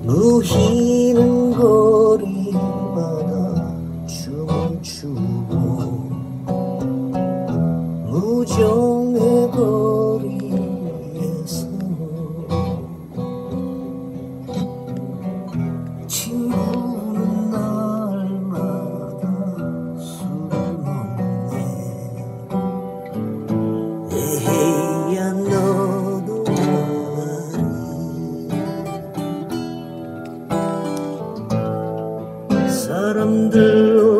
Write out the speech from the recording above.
무희는 거리마다 춤을 추고 무정의 거리에서 친구는 날마다 술을 먹네. 에헤이야 너도 말이 사람들